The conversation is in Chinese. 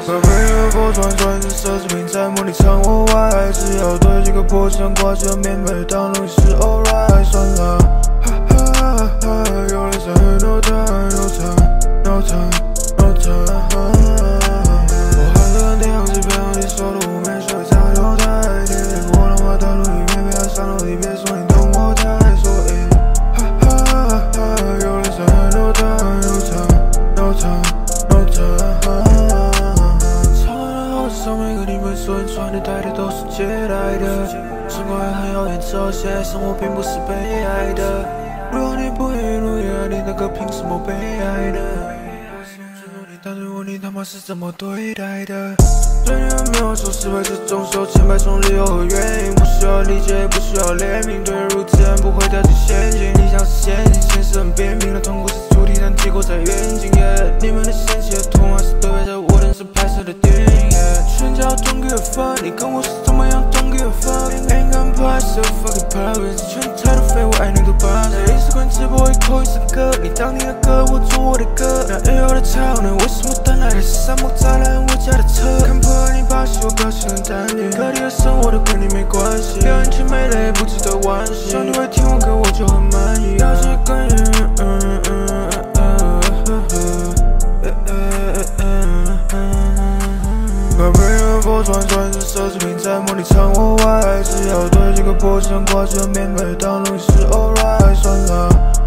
把每个破转转是奢侈品，在模拟场我外，只要堆几个破墙，挂着棉被当东西是 alright， 算了，哈哈哈哈，有人在 no time no time no time no time， 我喊着跟天阳是偏向你说的无面水加油台，你我他妈的路里面别上楼梯，别说你懂我太，所以哈哈哈哈，有人在 no time no time no time no time。上每个你们所穿的戴的都是借来的，生活还很遥远，这些生活并不是被爱的。如果你不愿意努力，你那个凭什么被爱的？但是问你他妈是怎么对待的？对你们没有说失败是种受千百种理由和原因，不需要理解，不需要怜悯，对如自然不会掉进陷阱。理想是陷阱，现实很扁平的痛苦是主题，但结果在远景。你们的嫌弃和痛还是对比着我当时拍摄的电影。全家 don't give a fuck， 你跟我是怎么样 don't give a fuck。Ain't gonna play so fucking pirates， 全台都废，我爱你都罢了。在Instagram直播一口一首歌，你当你的歌，我做我的歌。那日后的潮呢？为什么等来的是沙漠栅栏？我家的车。看破了你把戏，我表现很淡定。各地的生活都跟你没关系，表演前没累，不值得惋惜。想你会听我歌，我就很满意。要是跟把每个破转转是奢侈品，在模拟场我外，只要堆几个破墙，挂着棉被当东西是 alright， 算了。